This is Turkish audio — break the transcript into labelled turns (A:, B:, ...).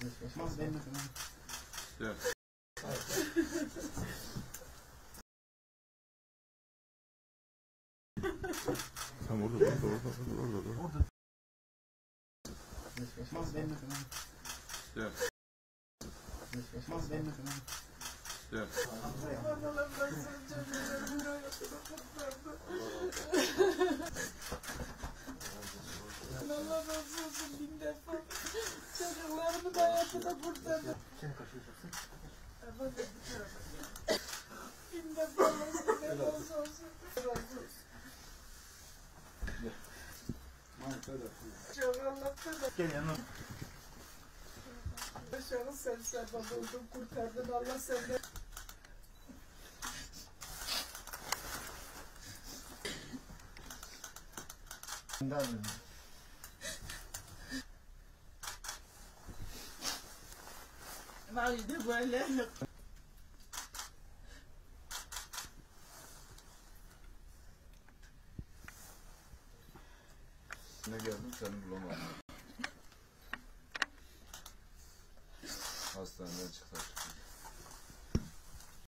A: Evet. Tam orada. Evet. Evet.
B: Allah razı olsun bin defa. Çocuklarımın hayatını kurtardı.
C: Seni kaçıracaksın.
B: Bin defa razı olsun. Çok Allah'tan da.
C: Gel yanına.
B: Aşağı sen sebep oldun, kurtardın Allah senden. Valide böyle.
A: Ne geldim seni bulamadım. Hastaneden çıktık.